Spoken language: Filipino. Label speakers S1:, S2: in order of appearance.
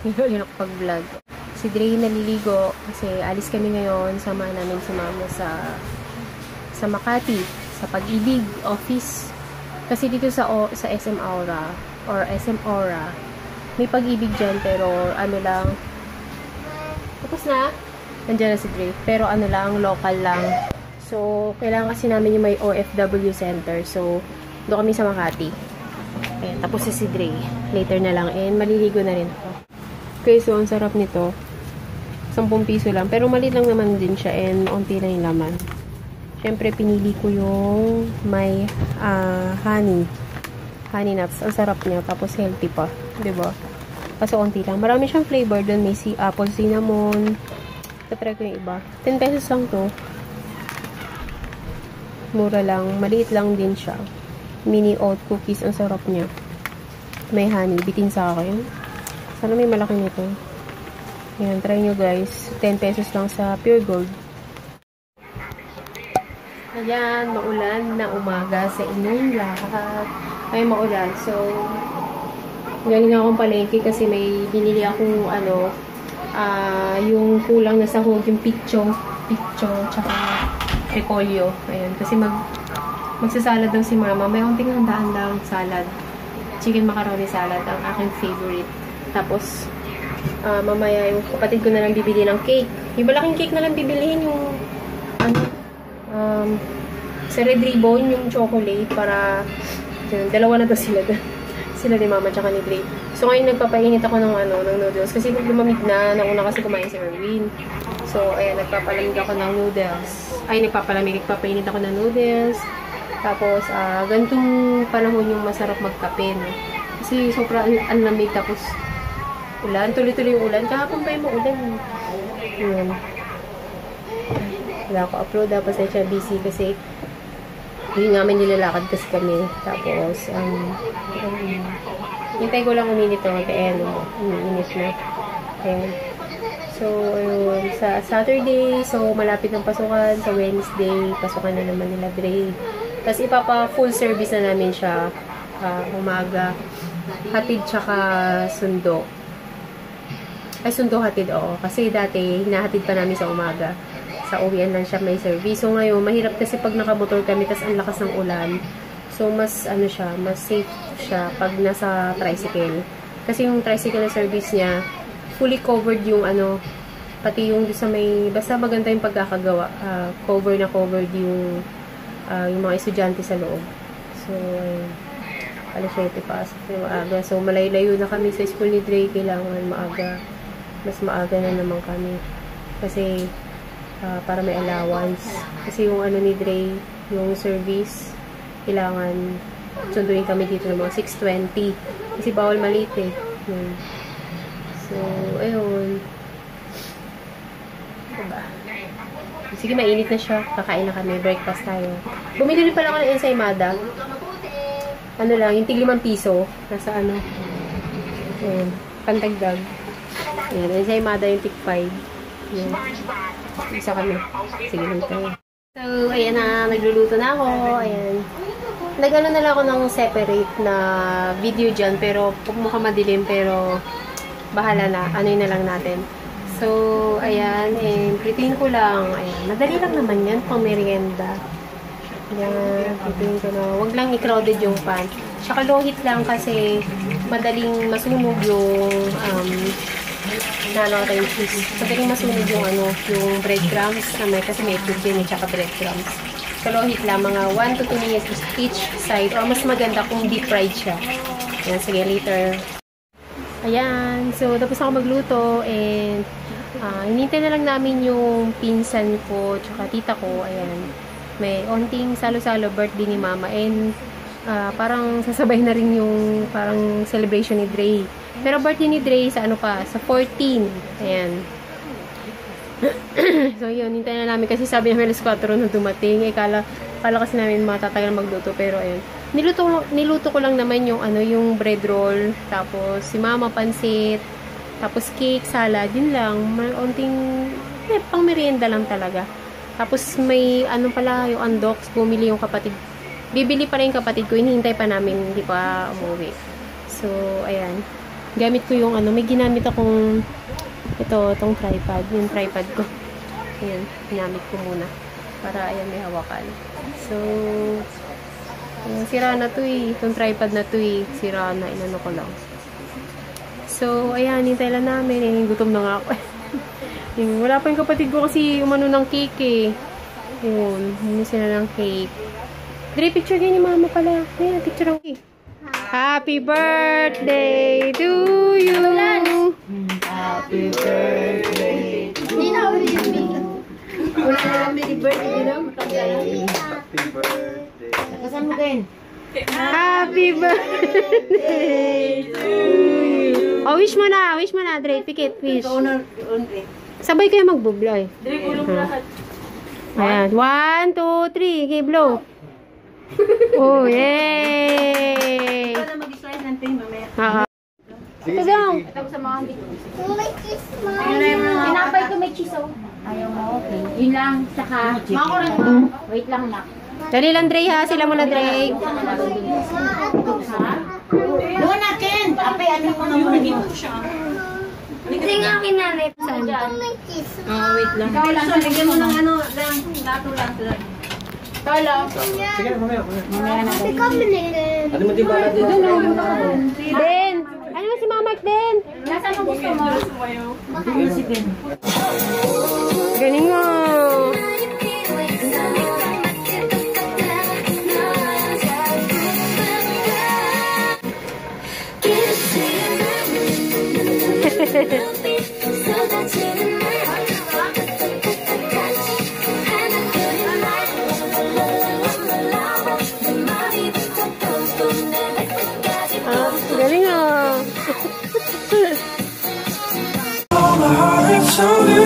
S1: Hindi ko ulit nakapag-vlog. Si Dre naliligo kasi alis kami ngayon. Sama namin si Mama sa Makati, sa Pag-ibig office. Kasi dito sa SM Aura or SM Aura, may Pag-ibig dyan pero ano lang. Tapos na. Nandiyan na si Dre. Pero ano lang, local lang. So, kailangan kasi namin yung may OFW center. So, doon kami sa Makati. Ayan, tapos si Dre. Later na lang. And maliligo na rin ako. Okay, so ang sarap nito. 10 piso lang. Pero maliit lang naman din siya and onti lang yung laman. Siyempre, pinili ko yung may honey. Honey nuts. Ang sarap niya. Tapos healthy pa. Diba? Kaso onti lang. Marami siyang flavor doon. May apple cinnamon. Tatry ko yung iba. 10 pesos lang to. Mura lang. Maliit lang din siya. Mini oat cookies. Ang sarap niya. May honey. Bitin sa akin. Sana may malaki nito. Ayan, try nyo guys. 10 pesos lang sa Pure Gold. Ayan, maulan na umaga sa inyong lahat. Ay, maulan. So, galing akong palengke kasi may binili akong yung kulang na sahog, yung picho, tsaka repolyo. Ayan, kasi magsasalad daw si Mama. May unting handaan lang salad. Chicken macaroni salad, ang aking favorite. Tapos, mamaya yung kapatid ko na lang bibili ng cake. Yung malaking cake na lang bibilihin yung sa Red Ribbon, yung chocolate para yun, dalawa na to sila ni Mama tsaka ni Dre. So ngayon nagpapainit ako ng noodles kasi pag lumamig na, nauna kasi kumain si Erwin. So ayan, nagpapalamig ako ng noodles. Nagpapainit ako ng noodles. Tapos ganitong panahon yung masarap magkape, no? Kasi sobrang ang lamig, tapos ulan, tuloy-tuloy yung ulan. Kahapon pa yung maulan. Yun. Wala ako upload. Tapos ay siya busy kasi yun nga, may nilalakad kasi kami. Tapos, hintay ko lang uminit to. Kaya uminit na. Ayan. So, ayun. Sa Saturday, so malapit ng pasukan. Sa Wednesday, pasukan na naman nila Dre. Tapos ipapa-full service na namin siya. Umaga. Hatid tsaka sundo. Ay, sundo hatid, oo. Kasi dati, hinahatid pa namin sa umaga. Sa uwian lang siya may service. So, ngayon, mahirap kasi pag nakamotor kami, tas ang lakas ng ulan. So, mas, mas safe siya pag nasa tricycle. Kasi yung tricycle na service niya, fully covered yung, pati yung sa may, basta maganda yung pagkakagawa. Covered yung mga estudyante sa loob. So, alas 7 pasok na maaga. So, malay-layo na kami sa school ni Dre. Kailangan maaga. Mas maaga na naman kami. Kasi, para may allowance. Kasi yung ni Dre, yung service, kailangan sunduin kami dito ng mga 6:20. Kasi bawal maliit eh. So, ayun. Diba? Sige, mainit na siya. Kakain na kami. Breakfast tayo. Bumili rin pala ako ng ensaymada. Yung tig 5 piso. Nasa Ayan. Pantagdag. Ayan. Ensaymada yung tig 5. Ayan. Isa kami. Sige lang tayo. So, ayan na. Nagluluto na ako. Ayan. Nag-ano na lang ako ng separate na video dyan. Pero, mukhang madilim. Pero, bahala na. Ano'y na lang natin. So, ayan. And, prepare ko lang. Ayan. Madali lang naman yan. Pang merienda. Ayan. Prepare ko na. Huwag lang i-crowded yung pan. Tsaka low heat lang kasi madaling masunog yung yung cheese. Madaling masunog yung yung breadcrumbs na may, kasi may food din tsaka breadcrumbs. So, low heat lang. Mga 1 to 2 minutes each side. Or mas maganda kung deep fried siya. Ayan. Sige, later. Ayan. So, tapos ako magluto and hinintay na lang namin yung pinsan ko tsaka tita ko. Ayan. May onting salo-salo birthday ni Mama and parang sasabay na rin yung parang celebration ni Dre. Pero birthday ni Dre sa sa 14. Ayan. So, yun. Hintayin na namin kasi sabi namin alas 4 na dumating. Kala kasi namin matatagal magluto. Pero, ayan. Niluto ko lang naman yung yung bread roll. Tapos, si Mama pansit. Tapos, cake, salad. Yun lang. May onting, pang merienda lang talaga. Tapos, may pala, yung undox. Bumili yung kapatid. Bibili pa rin yung kapatid ko. Hinihintay pa namin. Hindi pa umuwi. So, ayan. gamit ko yung may ginamit akong itong tripod, yung tripod ko. Ayan, ginamit ko muna. Para, ayan, may hawakan. So, sira na to eh. Itong tripod na to eh. Sira na, inano ko lang. So, ayan, hintay lang namin. Eh, gutom na nga ako. Wala pa yung kapatid ko kasi umano ng cake eh. Yun, hindi sila ng cake. Dre, picture din ni mama pala. Ayan, picture ng cake. Happy birthday to you!
S2: Happy birthday to you! Wala na lang may birthday din lang.
S3: Happy birthday.
S2: Nakasan mo din.
S1: Happy birthday to you! Oh, wish mo na, Dre. Pikit, wish. Sabay kayo mag-blow eh. Dre, gulong lahat. Ayan. 1, 2, 3. Okay, blow. Oh, yay!
S2: Ito na mag-slice ng ting mamaya.
S1: Ito daw.
S2: Ito sa mga hindi.
S4: May kiss mo.
S2: Pinapay ko may cheese oh. Ayaw mo, okay. Yun lang, saka. Makulat mo. Wait lang na.
S1: Dali lang, Dre, ha? Sila muna, Dre.
S2: Doon na, Ken! Apay, ano mo na muna dito?
S4: Hindi nga kinarip. May kiss mo.
S2: Wait lang. Ikaw lang, lagyan mo ng ano, lang, dato lang. Tolo.
S3: Sige, mamaya.
S2: Mamaya na.
S4: Ikaw minigin.
S3: Ano mo di ba natin?
S1: Den! Ano mo si Mama Den?
S2: Nasaan mo gusto mo? Si Ken.
S1: Galing mo.
S5: Galing ah.